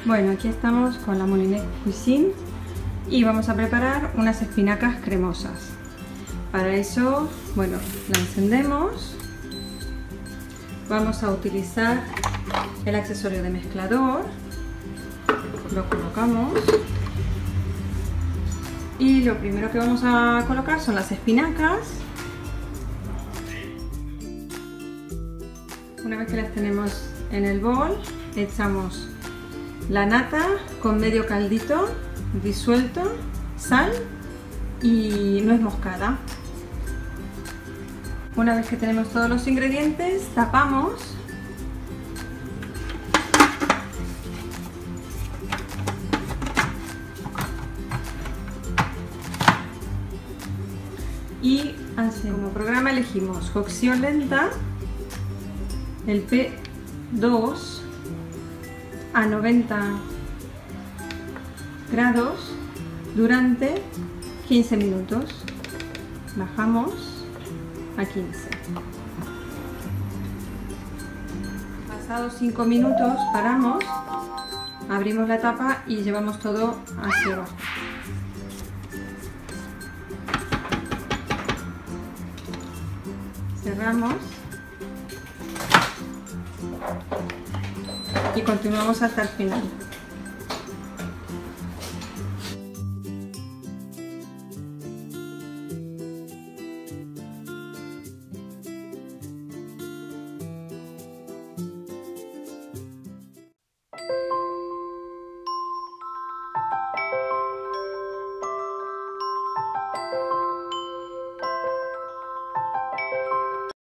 Bueno, aquí estamos con la Moulinex Cuisine y vamos a preparar unas espinacas cremosas. Para eso, bueno, la encendemos. Vamos a utilizar el accesorio de mezclador. Lo colocamos. Y lo primero que vamos a colocar son las espinacas. Una vez que las tenemos en el bol, echamos la nata con medio caldito disuelto, sal y nuez moscada. Una vez que tenemos todos los ingredientes, tapamos y así como programa elegimos cocción lenta, el P2 a 90 grados durante 15 minutos. Bajamos a 15. Pasados 5 minutos paramos, abrimos la tapa y llevamos todo hacia abajo. Cerramos y continuamos hasta el final.